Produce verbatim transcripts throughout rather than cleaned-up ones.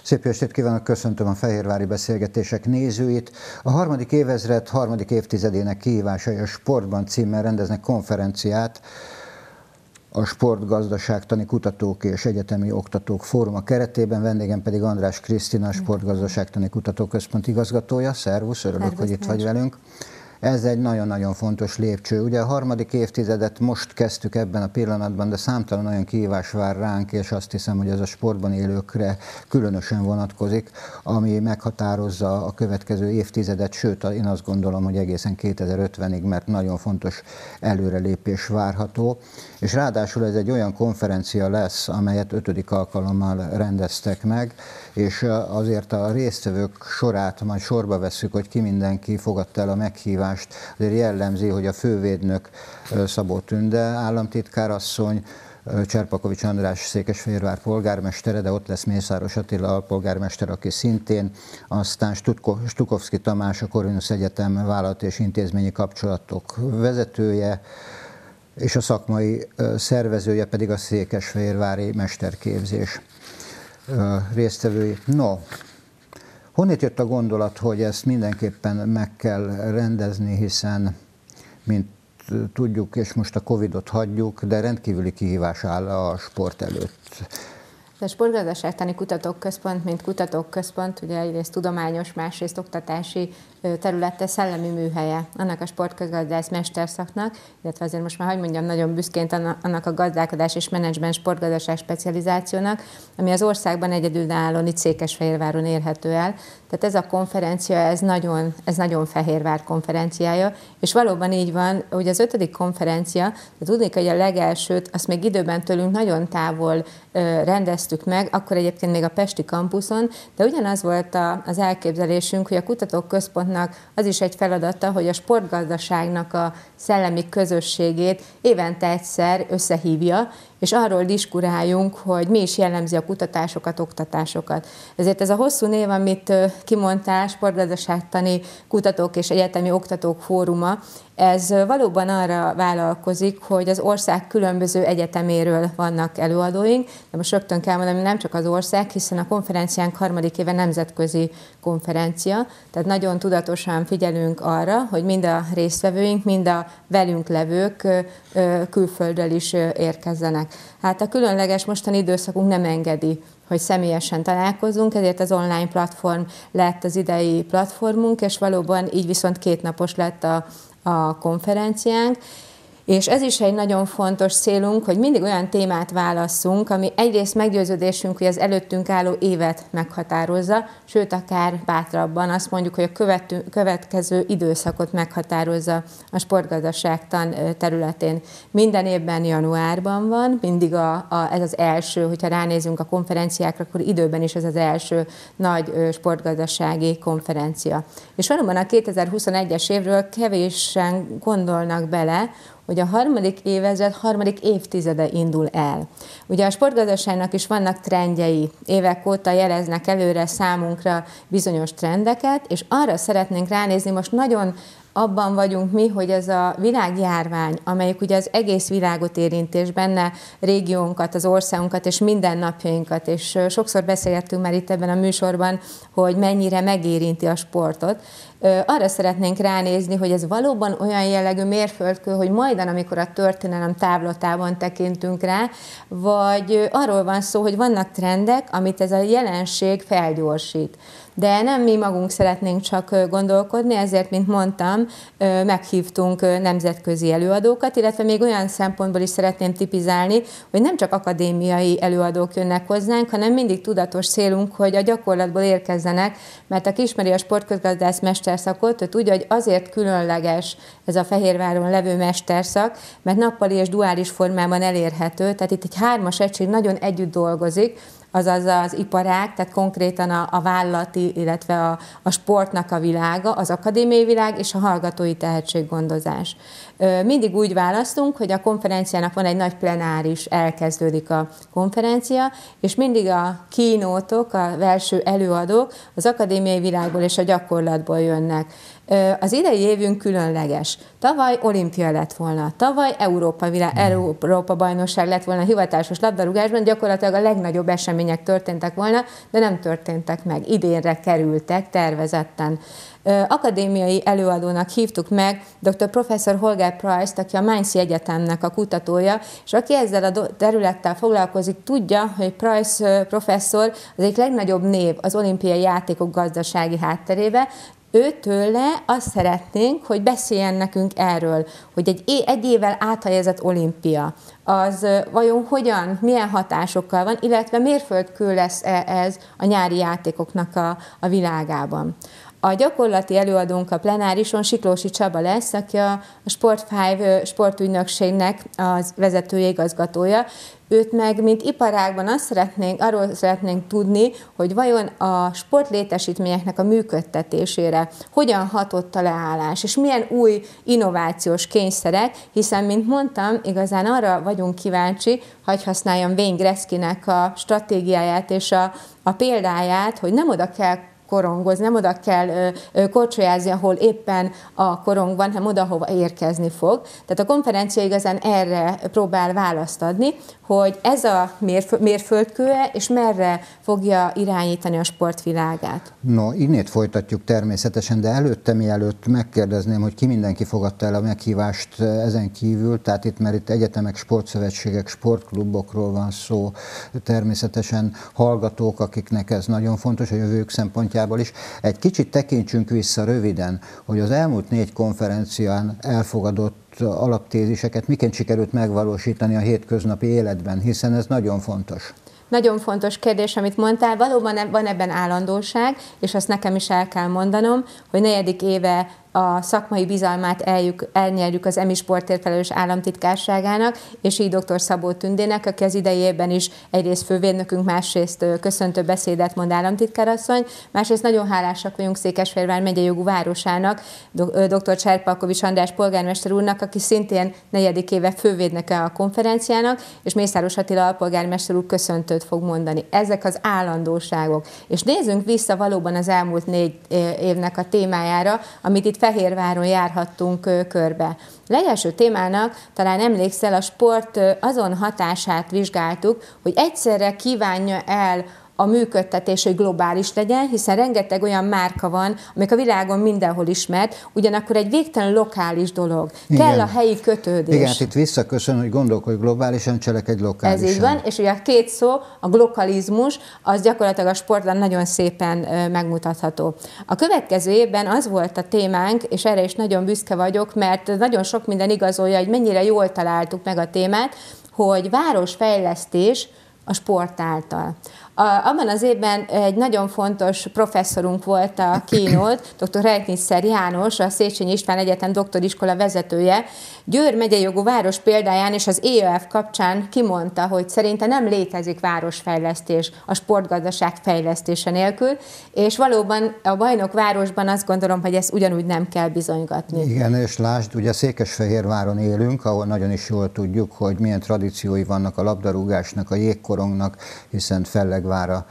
Szép jó estét kívánok, köszöntöm a Fehérvári Beszélgetések nézőit. A harmadik évezred harmadik évtizedének kihívásai a sportban címmel rendeznek konferenciát a Sportgazdaságtani Kutatók és Egyetemi Oktatók Fóruma keretében, vendégem pedig András Krisztina, a Sportgazdaságtani Kutatóközpont igazgatója. Szervusz, örülök, Szervusz, hogy itt vagy velünk. Ez egy nagyon-nagyon fontos lépcső. Ugye a harmadik évtizedet most kezdtük ebben a pillanatban, de számtalan olyan kihívás vár ránk, és azt hiszem, hogy ez a sportban élőkre különösen vonatkozik, ami meghatározza a következő évtizedet, sőt, én azt gondolom, hogy egészen kétezer-ötvenig, mert nagyon fontos előrelépés várható. És ráadásul ez egy olyan konferencia lesz, amelyet ötödik alkalommal rendeztek meg, és azért a résztvevők sorát majd sorba vesszük, hogy ki mindenki fogadta el a meghívást. Azért jellemzi, hogy a fővédnök Szabó Tünde államtitkárasszony, Cserpakovics András Székesfehérvár polgármestere, de ott lesz Mészáros Attila alpolgármester, aki szintén, aztán Stukovszky Tamás, a Corvinus Egyetem vállalati és intézményi kapcsolatok vezetője, és a szakmai szervezője pedig a Székesfehérvári mesterképzés résztvevői. No, honnét jött a gondolat, hogy ezt mindenképpen meg kell rendezni, hiszen, mint tudjuk, és most a Covidot hagyjuk, de rendkívüli kihívás áll a sport előtt. A Sportgazdaságtani Kutatóközpont, mint kutatóközpont, ugye egyrészt tudományos, másrészt oktatási területe, szellemi műhelye annak a sportközgazdász mesterszaknak, illetve azért most már, hogy mondjam, nagyon büszként annak a gazdálkodás és menedzsment sportgazdaság specializációnak, ami az országban egyedülállóan itt Székesfehérváron érhető el. Tehát ez a konferencia, ez nagyon, ez nagyon Fehérvár konferenciája, és valóban így van, hogy az ötödik konferencia, de tudni, hogy a legelsőt, azt még időben tőlünk nagyon távol rendeztük meg, akkor egyébként még a pesti kampuszon, de ugyanaz volt a, az elképzelésünk, hogy a kutatóközpontnak az is egy feladata, hogy a sportgazdaságnak a szellemi közösségét évente egyszer összehívja, és arról diskuráljunk, hogy mi is jellemzi a kutatásokat, oktatásokat. Ezért ez a hosszú név, amit kimondtál, Sportgazdaságtani Kutatók és Egyetemi Oktatók Fóruma, ez valóban arra vállalkozik, hogy az ország különböző egyeteméről vannak előadóink, de most rögtön kell mondani, nem csak az ország, hiszen a konferenciánk harmadik éve nemzetközi konferencia, tehát nagyon tudatosan figyelünk arra, hogy mind a résztvevőink, mind a velünk levők külföldről is érkezzenek. Hát a különleges mostani időszakunk nem engedi, hogy személyesen találkozunk, ezért az online platform lett az idei platformunk, és valóban így viszont kétnapos lett a, a konferenciánk. És ez is egy nagyon fontos célunk, hogy mindig olyan témát válasszunk, ami egyrészt meggyőződésünk, hogy az előttünk álló évet meghatározza, sőt, akár bátrabban azt mondjuk, hogy a követő, következő időszakot meghatározza a sportgazdaságtan területén. Minden évben januárban van, mindig a, a, ez az első, hogyha ránézünk a konferenciákra, akkor időben is ez az első nagy sportgazdasági konferencia. És valóban a kétezer-huszonegyes évről kevésen gondolnak bele, hogy a harmadik évezred harmadik évtizede indul el. Ugye a sportgazdaságnak is vannak trendjei, évek óta jeleznek előre számunkra bizonyos trendeket, és arra szeretnénk ránézni, most nagyon abban vagyunk mi, hogy ez a világjárvány, amelyik ugye az egész világot érint, és benne régiónkat, az országunkat és mindennapjainkat, és sokszor beszélgettünk már itt ebben a műsorban, hogy mennyire megérinti a sportot. Arra szeretnénk ránézni, hogy ez valóban olyan jellegű mérföldkő, hogy majdan, amikor a történelem távlatában tekintünk rá, vagy arról van szó, hogy vannak trendek, amit ez a jelenség felgyorsít. De nem mi magunk szeretnénk csak gondolkodni, ezért, mint mondtam, meghívtunk nemzetközi előadókat, illetve még olyan szempontból is szeretném tipizálni, hogy nem csak akadémiai előadók jönnek hozzánk, hanem mindig tudatos célunk, hogy a gyakorlatból érkezzenek, mert aki ismeri a sportközgazdász mesterszakot, ő tudja, hogy azért különleges ez a Fehérváron levő mesterszak, mert nappali és duális formában elérhető, tehát itt egy hármas egység nagyon együtt dolgozik, azaz az iparág, tehát konkrétan a, a vállalati, illetve a, a sportnak a világa, az akadémiai világ és a hallgatói tehetséggondozás. Mindig úgy választunk, hogy a konferenciának van egy nagy plenáris, elkezdődik a konferencia, és mindig a kínótok, a belső előadók az akadémiai világból és a gyakorlatból jönnek. Az idei évünk különleges. Tavaly olimpia lett volna, tavaly Európa, világ, Európa bajnokság lett volna hivatásos labdarúgásban, gyakorlatilag a legnagyobb esemény események történtek volna, de nem történtek meg. Idénre kerültek tervezetten. Akadémiai előadónak hívtuk meg dr. professzor Holger Price-t, aki a Mainzi Egyetemnek a kutatója, és aki ezzel a területtel foglalkozik, tudja, hogy Price professzor az egyik legnagyobb név az olimpiai játékok gazdasági hátterébe. Őtőle azt szeretnénk, hogy beszéljen nekünk erről, hogy egy, é- egy évvel áthelyezett olimpia, az vajon hogyan, milyen hatásokkal van, illetve mérföldkő lesz ez a nyári játékoknak a, a világában. A gyakorlati előadónk a plenárison Siklósi Csaba lesz, aki a Sport öt sportügynökségnek az vezetője, igazgatója. Őt meg, mint iparágban azt szeretnénk, arról szeretnénk tudni, hogy vajon a sportlétesítményeknek a működtetésére hogyan hatott a leállás, és milyen új innovációs kényszerek, hiszen, mint mondtam, igazán arra vagyunk kíváncsi, hogy használjam Wayne Gretzkynek a stratégiáját és a, a példáját, hogy nem oda kell korongozni, nem oda kell ö, ö, korcsolyázni, ahol éppen a korong van, hanem oda, hova érkezni fog. Tehát a konferencia igazán erre próbál választ adni, hogy ez a mérfö- mérföldkője, és merre fogja irányítani a sportvilágát. No, innét folytatjuk természetesen, de előtte, mielőtt megkérdezném, hogy ki mindenki fogadta el a meghívást ezen kívül, tehát itt, mert itt egyetemek, sportszövetségek, sportklubokról van szó, természetesen hallgatók, akiknek ez nagyon fontos a jövők szempontjából is. Egy kicsit tekintsünk vissza röviden, hogy az elmúlt négy konferencián elfogadott alaptéziseket miként sikerült megvalósítani a hétköznapi életben, hiszen ez nagyon fontos. Nagyon fontos kérdés, amit mondtál. Valóban van ebben állandóság, és azt nekem is el kell mondanom, hogy negyedik éve a szakmai bizalmát eljük, elnyerjük az e em i Sportért felelős államtitkárságának, és így dr. Szabó Tündének, aki az idejében is egyrészt fővédnökünk, másrészt köszöntő beszédet mond államtitkárasszony, másrészt nagyon hálásak vagyunk Székesfehérvár megyei jogú városának, dr. Cserpalkovics András polgármester úrnak, aki szintén negyedik éve fővédnöke a konferenciának, és Mészáros Attila alpolgármester úr köszöntőt fog mondani. Ezek az állandóságok. És nézzünk vissza valóban az elmúlt négy évnek a témájára, amit itt Fehérváron járhattunk körbe. Legelső témának, talán emlékszel, a sport azon hatását vizsgáltuk, hogy egyszerre kívánja el a működtetés, hogy globális legyen, hiszen rengeteg olyan márka van, amik a világon mindenhol ismert, ugyanakkor egy végtelen lokális dolog. Igen. Kell a helyi kötődés. Igen, hát itt visszaköszön, hogy gondolkodj globálisan, cselekedj lokálisan. Ez így van, és ugye a két szó, a glokalizmus, az gyakorlatilag a sportban nagyon szépen megmutatható. A következő évben az volt a témánk, és erre is nagyon büszke vagyok, mert nagyon sok minden igazolja, hogy mennyire jól találtuk meg a témát, hogy városfejlesztés a sport által. A, abban az évben egy nagyon fontos professzorunk volt a keynote, dr. Reitniszer János, a Széchenyi István Egyetem doktoriskola vezetője. Győr megyei jogú város példáján és az é ö ef kapcsán kimondta, hogy szerinte nem létezik városfejlesztés a sportgazdaság fejlesztése nélkül, és valóban a bajnokvárosban azt gondolom, hogy ezt ugyanúgy nem kell bizonygatni. Igen, és lásd, ugye Székesfehérváron élünk, ahol nagyon is jól tudjuk, hogy milyen tradíciói vannak a labdarúgásnak, a jégkorongnak, hiszen Fellegvára,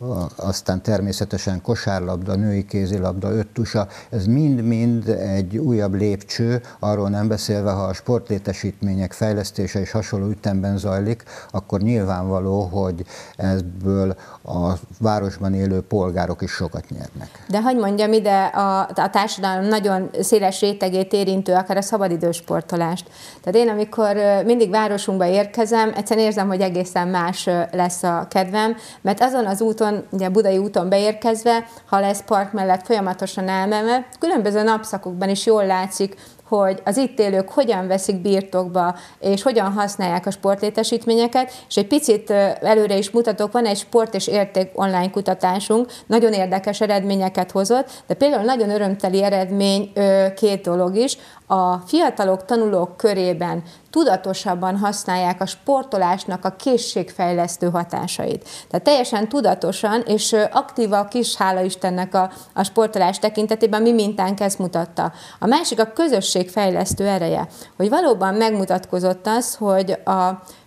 aztán természetesen kosárlabda, női kézilabda, öttusa, ez mind-mind egy újabb lépcső, arról nem beszélve, ha a sportlétesítmények fejlesztése is hasonló ütemben zajlik, akkor nyilvánvaló, hogy ebből a városban élő polgárok is sokat nyernek. De hadd mondjam ide a, a társadalom nagyon széles rétegét érintő, akár a szabadidős sportolást. Tehát én, amikor mindig városunkba érkezem, egyszerűen érzem, hogy egészen más lesz a kedvem, mert azon az úton, ugye Budai úton beérkezve, ha lesz park mellett folyamatosan elmenve, különböző napszakokban is jól látszik, hogy az itt élők hogyan veszik birtokba, és hogyan használják a sportlétesítményeket, és egy picit előre is mutatok, van egy sport és érték online kutatásunk, nagyon érdekes eredményeket hozott, de például nagyon örömteli eredmény két dolog is, a fiatalok, tanulók körében tudatosabban használják a sportolásnak a készségfejlesztő hatásait. Tehát teljesen tudatosan és aktíva is, hála Istennek a, a sportolás tekintetében, mi mintánk ezt mutatta. A másik a közösségfejlesztő ereje, hogy valóban megmutatkozott az, hogy a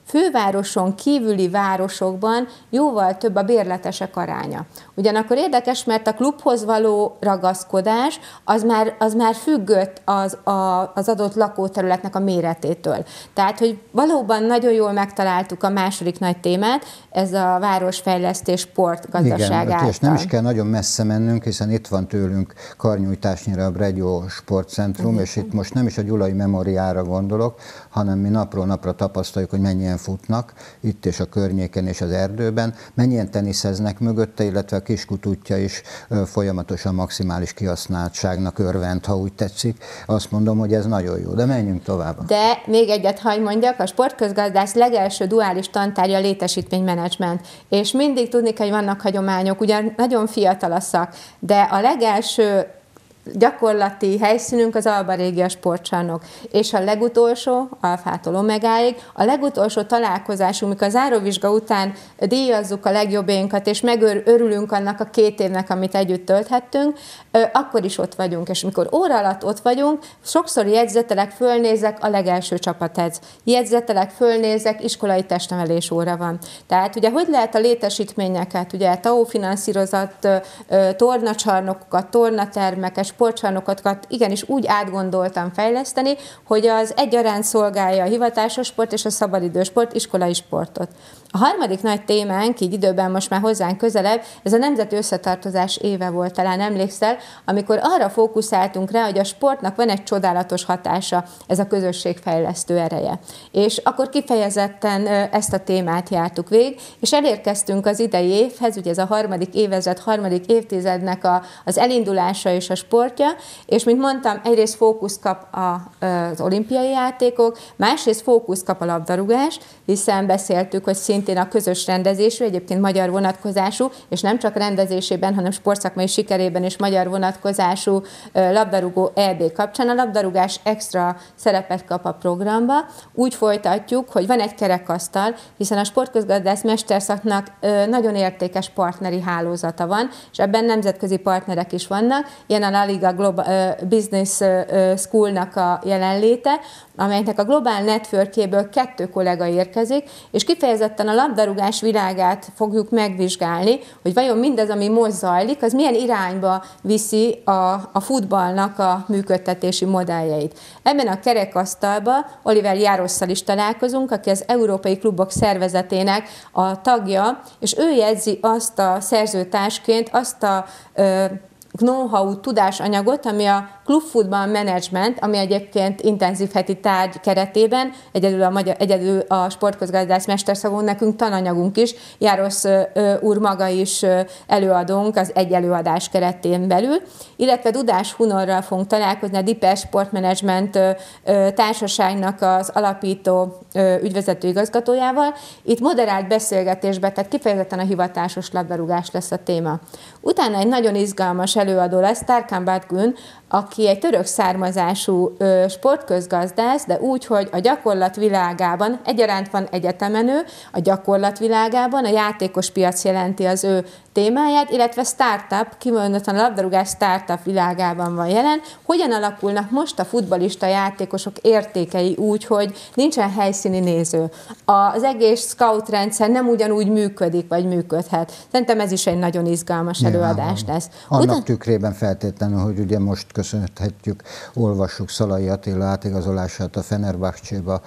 fővároson kívüli városokban jóval több a bérletesek aránya. Ugyanakkor érdekes, mert a klubhoz való ragaszkodás az már, az már függött az, a, az adott lakóterületnek a méretétől. Tehát, hogy valóban nagyon jól megtaláltuk a második nagy témát, ez a városfejlesztés sport gazdaság Igen, által. és nem is kell nagyon messze mennünk, hiszen itt van tőlünk karnyújtásnyira a Bregyó Sportcentrum, uh-huh. és itt most nem is a Gyulai Memoriára gondolok, hanem mi napról napra tapasztaljuk, hogy mennyien futnak itt és a környéken és az erdőben, mennyien teniszeznek mögötte, illetve a Kiskutútja is folyamatosan maximális kihasználtságnak örvend, ha úgy tetszik. Azt mondom, hogy ez nagyon jó, de menjünk tovább. De még egyet hagy mondjak, a sportközgazdász legelső duális tantárgya a létesítménymenedzsment, és mindig tudni kell, hogy vannak hagyományok, ugyan nagyon fiatal a szak, de a legelső gyakorlati helyszínünk az Alba Régia sportcsarnok, és a legutolsó, Alfától Omegáig, a legutolsó találkozásunk, mikor az záróvizsga után díjazzuk a legjobbjainkat, és megörülünk annak a két évnek, amit együtt tölthettünk, akkor is ott vagyunk, és mikor óra alatt ott vagyunk, sokszor jegyzetelek, fölnézek, a legelső csapat edz. Jegyzetelek, fölnézek, iskolai testnevelés óra van. Tehát ugye, hogy lehet a létesítményeket, ugye té á o finanszírozott tornacsarnokokat, tornatermeket, sportcsarnokokat igenis úgy átgondoltam fejleszteni, hogy az egyaránt szolgálja a hivatásos sport és a szabadidős sport, iskolai sportot. A harmadik nagy témánk, így időben most már hozzánk közelebb, ez a Nemzeti Összetartozás éve volt, talán emlékszel, amikor arra fókuszáltunk rá, hogy a sportnak van egy csodálatos hatása, ez a közösségfejlesztő ereje. És akkor kifejezetten ezt a témát jártuk végig, és elérkeztünk az idei évhez, ugye ez a harmadik évezred, harmadik évtizednek a, az elindulása és a sportja, és mint mondtam, egyrészt fókusz kap a, az olimpiai játékok, másrészt fókusz kap a labdarúgás, hiszen beszéltük, hogy szintén a közös rendezésű, egyébként magyar vonatkozású, és nem csak rendezésében, hanem sportszakmai sikerében és magyar vonatkozású labdarúgó é bé kapcsán a labdarúgás extra szerepet kap a programba. Úgy folytatjuk, hogy van egy kerekasztal, hiszen a sportközgazdász mesterszaknak nagyon értékes partneri hálózata van, és ebben nemzetközi partnerek is vannak, ilyen a La Liga Global Business School-nak a jelenléte, amelynek a Global Networkjéből kettő kollega érkezik, és kifejezetten a labdarúgás világát fogjuk megvizsgálni, hogy vajon mindez, ami most zajlik, az milyen irányba viszi a, a futballnak a működtetési modelljeit. Ebben a kerekasztalban Oliver Járosszal is találkozunk, aki az Európai Klubok Szervezetének a tagja, és ő jegyzi azt a szerzőtársként, azt a ö, know-how, tudásanyagot, ami a klubfutball management, ami egyébként intenzív heti tárgy keretében, egyedül a, magyar, egyedül a sportközgazdász mesterszagon nekünk tananyagunk is, Járosz úr maga is előadónk az egy előadás keretén belül, illetve Dudás Hunorral fogunk találkozni, a Diper Sportmanagement társaságnak az alapító ügyvezető igazgatójával. Itt moderált beszélgetésbe, tehát kifejezetten a hivatásos labdarúgás lesz a téma. Utána egy nagyon izgalmas előadó lesz, Tarkan Batgün, aki egy török származású ö, sportközgazdász, de úgy, hogy a gyakorlat világában egyaránt van egyetemenő, a gyakorlat világában a játékos piac jelenti az ő témáját, illetve startup, kimondottan a labdarúgás startup világában van jelen. Hogyan alakulnak most a futballista játékosok értékei úgy, hogy nincsen helyszíni néző? Az egész scout rendszer nem ugyanúgy működik, vagy működhet. Szerintem ez is egy nagyon izgalmas előadás lesz. Annak Utána... tükrében feltétlenül, hogy ugye most köszönhetjük, olvassuk Szalai Attila átigazolását a Fenerbahcséba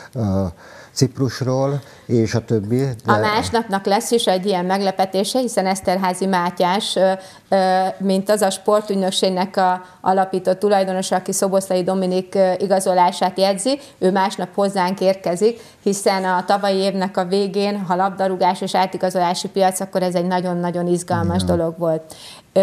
Ciprusról, és a többi. De... A másnapnak lesz is egy ilyen meglepetése, hiszen Eszterházy Mátyás, mint az a sportügynökségnek a alapított tulajdonosa, aki Szoboszlai Dominik igazolását jegyzi, ő másnap hozzánk érkezik, hiszen a tavalyi évnek a végén, ha labdarúgás és átigazolási piac, akkor ez egy nagyon-nagyon izgalmas ja. dolog volt.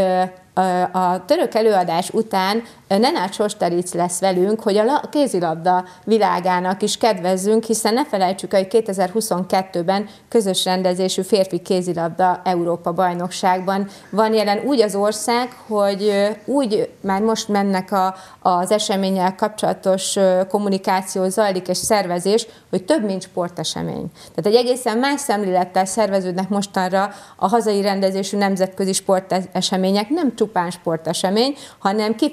A török előadás után Nenad Sostaric lesz velünk, hogy a kézilabda világának is kedvezzünk, hiszen ne felejtsük, hogy kétezer-huszonkettőben közös rendezésű férfi kézilabda Európa bajnokságban van jelen úgy az ország, hogy úgy már most mennek a, az eseménnyel kapcsolatos kommunikáció, zajlik és szervezés, hogy több, mint sportesemény. Tehát egy egészen más szemlélettel szerveződnek mostanra a hazai rendezésű nemzetközi sportesemények, nem csupán sportesemény, hanem kifejlesz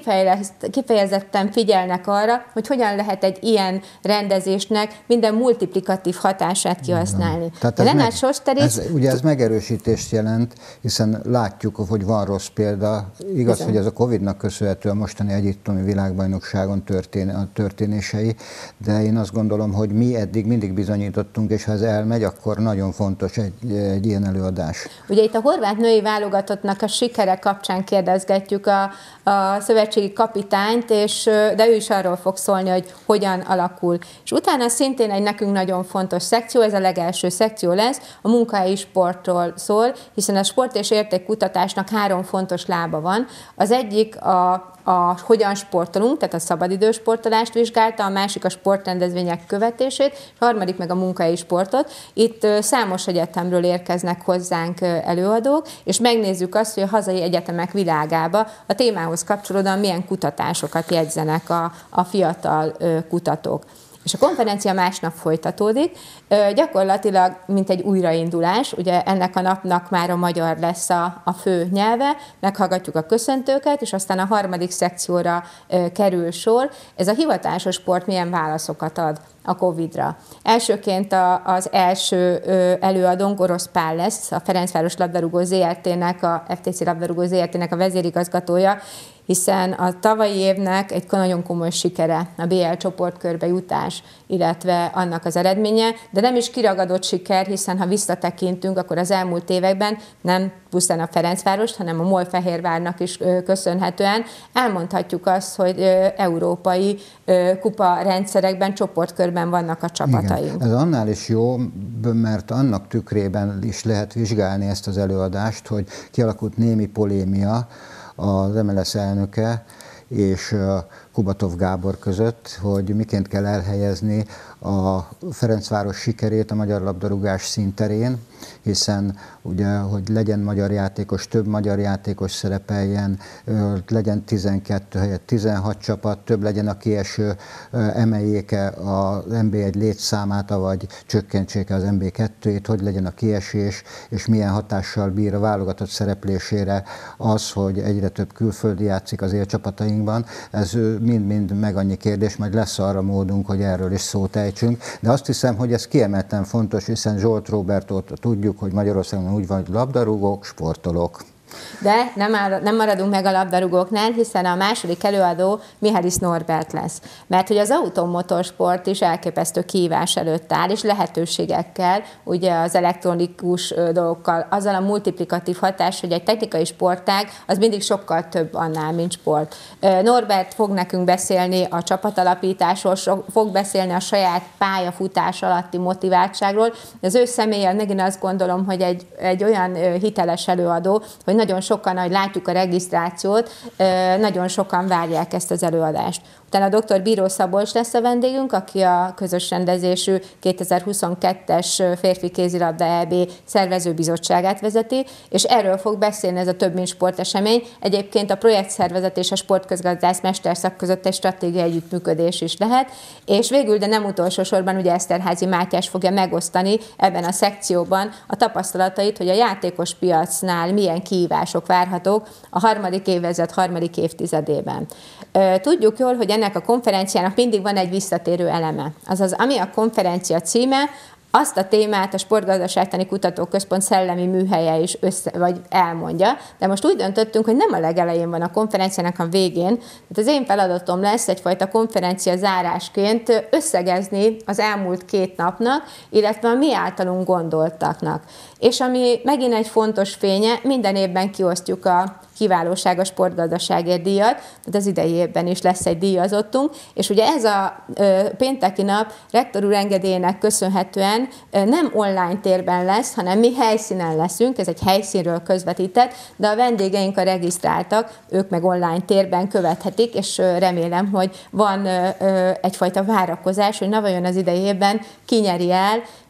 kifejezetten figyelnek arra, hogy hogyan lehet egy ilyen rendezésnek minden multiplikatív hatását kihasználni. Tehát ez, meg, ez, ugye ez megerősítést jelent, hiszen látjuk, hogy van rossz példa. Igaz, Bizony. hogy ez a Covidnak köszönhető a mostani egyiptomi világbajnokságon történ, a történései, de én azt gondolom, hogy mi eddig mindig bizonyítottunk, és ha ez elmegy, akkor nagyon fontos egy, egy ilyen előadás. Ugye itt a horvát női válogatottnak a sikere kapcsán kérdezgetjük a, a szövetségi kapitányt, és, de ő is arról fog szólni, hogy hogyan alakul. És utána szintén egy nekünk nagyon fontos szekció, ez a legelső szekció lesz, a munkahelyi sportról szól, hiszen a sport és értékkutatásnak három fontos lába van. Az egyik a, a hogyan sportolunk, tehát a szabadidős sportolást vizsgálta, a másik a sportrendezvények követését, és a harmadik meg a munkahelyi sportot. Itt számos egyetemről érkeznek hozzánk előadók, és megnézzük azt, hogy a hazai egyetemek világába a témához kapcsolódóan milyen kutatásokat jegyzenek a, a fiatal kutatók. És a konferencia másnap folytatódik, gyakorlatilag mint egy újraindulás, ugye ennek a napnak már a magyar lesz a, a fő nyelve, meghallgatjuk a köszöntőket, és aztán a harmadik szekcióra kerül sor. Ez a hivatásos sport milyen válaszokat ad a Covidra. Elsőként a, az első előadónk Orosz Pál lesz, a Ferencváros labdarúgó zé er té-nek, a ef té cé labdarúgó zé er té-nek a vezérigazgatója, hiszen a tavalyi évnek egy nagyon komoly sikere a bé el csoportkörbe jutás, illetve annak az eredménye, de nem is kiragadott siker, hiszen ha visszatekintünk, akkor az elmúlt években nem pusztán a Ferencvárost, hanem a Molfehérvárnak is köszönhetően elmondhatjuk azt, hogy európai kupa rendszerekben, csoportkörben vannak a csapataink. Igen. Ez annál is jó, mert annak tükrében is lehet vizsgálni ezt az előadást, hogy kialakult némi polémia az em el es elnöke és Kubatov Gábor között, hogy miként kell elhelyezni a Ferencváros sikerét a magyar labdarúgás színterén, hiszen ugye, hogy legyen magyar játékos, több magyar játékos szerepeljen, legyen tizenkettő helyett tizenhat csapat, több legyen a kieső, emeljék-e az en bé egy létszámát, vagy csökkentsék az en bé kettőt, hogy legyen a kiesés, és milyen hatással bír a válogatott szereplésére az, hogy egyre több külföldi játszik az élcsapatainkban. Ez mind-mind meg annyi kérdés, majd lesz arra módunk, hogy erről is szót ejtsünk. De azt hiszem, hogy ez kiemelten fontos, hiszen Zsolt Róbertot tudjuk, hogy Magyarországon úgy van, hogy labdarúgók, sportolók. De nem, áll, nem maradunk meg a labdarúgóknál, hiszen a második előadó Mihális Norbert lesz. Mert hogy az automotorsport is elképesztő kihívás előtt áll, és lehetőségekkel, ugye az elektronikus dolgokkal, azzal a multiplikatív hatás, hogy egy technikai sportág az mindig sokkal több annál, mint sport. Norbert fog nekünk beszélni a csapatalapításról, fog beszélni a saját pályafutás alatti motiváltságról. Az ő személye, megint azt gondolom, hogy egy, egy olyan hiteles előadó, hogy nagyon sokan, ahogy látjuk a regisztrációt, nagyon sokan várják ezt az előadást. Utána a doktor Bíró Szabolcs lesz a vendégünk, aki a közös rendezésű kétezer-huszonkettes férfi kézilabda é bé szervezőbizottságát vezeti, és erről fog beszélni ez a több mint sportesemény. Egyébként a projektszervezet és a sportközgazdász mesterszak között egy stratégiai együttműködés is lehet, és végül, de nem utolsó sorban, ugye Eszterházy Mátyás fogja megosztani ebben a szekcióban a tapasztalatait, hogy a játékos piacnál milyen kihívások várhatók a harmadik évezred harmadik évtizedében. Tudjuk jól, hogy ennek a konferenciának mindig van egy visszatérő eleme. Azaz, ami a konferencia címe, azt a témát a Sportgazdaságtani Kutatóközpont szellemi műhelye is össze, vagy elmondja, de most úgy döntöttünk, hogy nem a legelején van a konferenciának, a végén. Tehát az én feladatom lesz egyfajta konferencia zárásként összegezni az elmúlt két napnak, illetve a mi általunk gondoltaknak. És ami megint egy fontos fénye, minden évben kiosztjuk a kiválóság a sportgazdaságért díjat, tehát az idei évben is lesz egy díjazottunk, és ugye ez a ö, pénteki nap rektor úr engedélyének köszönhetően ö, nem online térben lesz, hanem mi helyszínen leszünk, ez egy helyszínről közvetített, de a vendégeink a regisztráltak, ők meg online térben követhetik, és ö, remélem, hogy van ö, ö, egyfajta várakozás, hogy na vajon az idei évben ki nyeri el,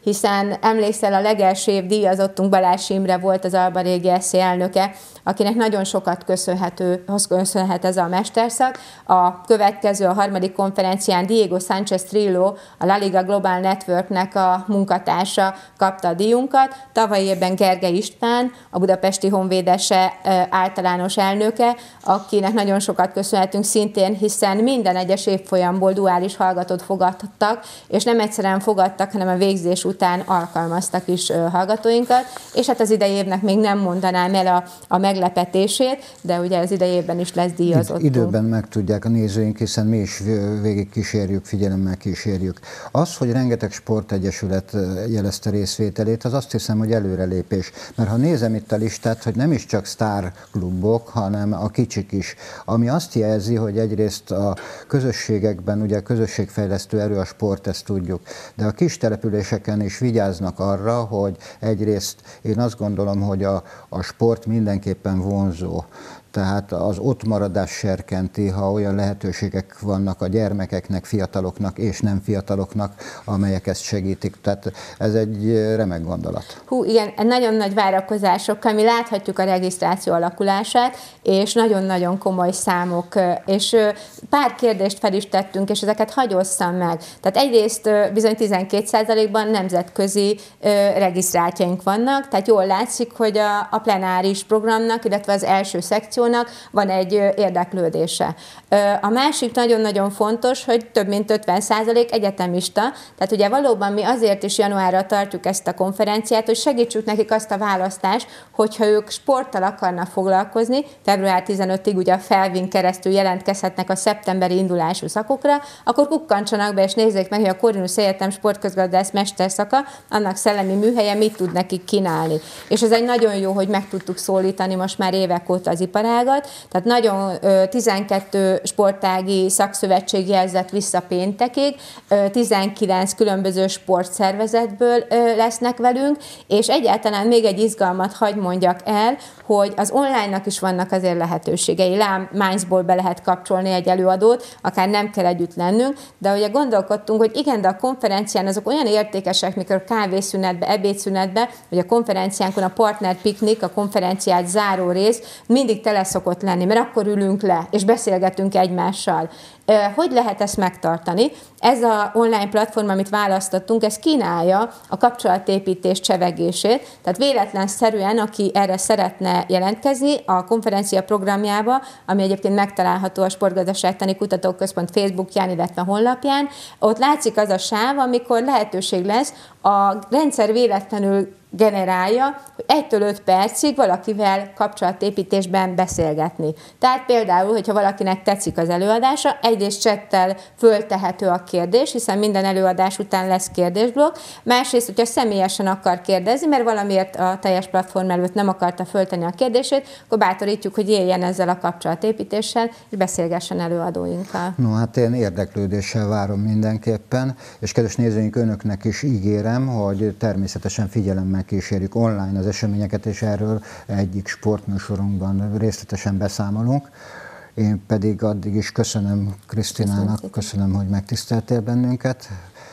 hiszen emlékszel, a legelső év díjazottunk Balázs Imre volt az Alba Régi es zé elnöke, akinek nagyon sokat köszönhető, köszönhet ez a mesterszak. A következő, a harmadik konferencián Diego Sánchez Trillo, a La Liga Global Networknek a munkatársa kapta a díjunkat. Tavaly évben Gergely István, a Budapesti Honvédese általános elnöke, akinek nagyon sokat köszönhetünk szintén, hiszen minden egyes évfolyamból duális hallgatót fogadtak, és nem egyszerűen fogadtak, hanem a végzés után alkalmaztak is hallgatóinkat, és hát az idei évnek még nem mondanám el a, a meglepetését, de ugye az idei évben is lesz díjazottunk. Időben megtudják a nézőink, hiszen mi is végig kísérjük, figyelemmel kísérjük. Az, hogy rengeteg sportegyesület jelezte részvételét, az azt hiszem, hogy előrelépés. Mert ha nézem itt a listát, hogy nem is csak sztárklubok, hanem a kicsik is, ami azt jelzi, hogy egyrészt a közösségekben, ugye a közösségfejlesztő erő a sport, ezt tudjuk, de a kis településeken is vigyáznak arra, hogy egyrészt én azt gondolom, hogy a, a sport mindenképpen vonzó. Tehát az ott maradás serkenti, ha olyan lehetőségek vannak a gyermekeknek, fiataloknak és nem fiataloknak, amelyek ezt segítik. Tehát ez egy remek gondolat. Hú, igen, nagyon nagy várakozásokkal mi láthatjuk a regisztráció alakulását, és nagyon-nagyon komoly számok, és pár kérdést fel is tettünk, és ezeket hagyosszam meg. Tehát egyrészt bizony tizenkét százalékban nemzetközi regisztráltjaink vannak, tehát jól látszik, hogy a, a plenáris programnak, illetve az első szekció van egy érdeklődése. A másik nagyon-nagyon fontos, hogy több mint ötven százalék egyetemista, tehát ugye valóban mi azért is januárra tartjuk ezt a konferenciát, hogy segítsük nekik azt a választást, hogyha ők sporttal akarnak foglalkozni, február tizenötödiig ugye a Felvin keresztül jelentkezhetnek a szeptemberi indulású szakokra, akkor kukkantsanak be és nézzék meg, hogy a Corvinus Egyetem sportközgazdász mesterszaka, annak szellemi műhelye mit tud nekik kínálni. És ez egy nagyon jó, hogy meg tudtuk szólítani most már évek óta az iparágat, tehát nagyon tizenkét sportági szakszövetség jelzett vissza péntekig, tizenkilenc különböző sportszervezetből lesznek velünk, és egyáltalán még egy izgalmat hagy mondjak el, hogy az online-nak is vannak azért lehetőségei. Lám Mainzból be lehet kapcsolni egy előadót, akár nem kell együtt lennünk, de ugye gondolkodtunk, hogy igen, de a konferencián azok olyan értékesek, mikor kávészünetbe, ebédszünetbe, vagy a konferenciánkon a partner piknik, a konferenciát záró rész mindig tele szokott lenni, mert akkor ülünk le, és beszélgetünk egymással. Hogy lehet ezt megtartani? Ez az online platform, amit választottunk, ez kínálja a kapcsolatépítés csevegését, tehát véletlenszerűen, aki erre szeretne jelentkezni a konferencia programjába, ami egyébként megtalálható a Sportgazdaságtani Kutatóközpont Facebookján, illetve honlapján, ott látszik az a sáv, amikor lehetőség lesz a rendszer véletlenül generálja, hogy egytől öt percig valakivel kapcsolatépítésben beszélgetni. Tehát például, hogyha valakinek tetszik az előadása, egyrészt csettel föltehető a kérdés, hiszen minden előadás után lesz kérdésblokk, másrészt, hogyha személyesen akar kérdezni, mert valamiért a teljes platform előtt nem akarta föltenni a kérdését, akkor bátorítjuk, hogy éljen ezzel a kapcsolatépítéssel, és beszélgessen előadóinkkal. No, hát én érdeklődéssel várom mindenképpen, és kedves nézőink, önöknek is ígérem, hogy természetesen figyelemmel kísérjük online az eseményeket, és erről egyik sportműsorunkban részletesen beszámolunk. Én pedig addig is köszönöm Krisztinának, köszönöm, hogy megtiszteltél bennünket,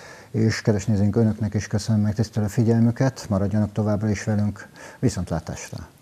és kedves nézőink, önöknek is köszönöm megtisztelő figyelmüket, maradjanak továbbra is velünk, viszontlátásra!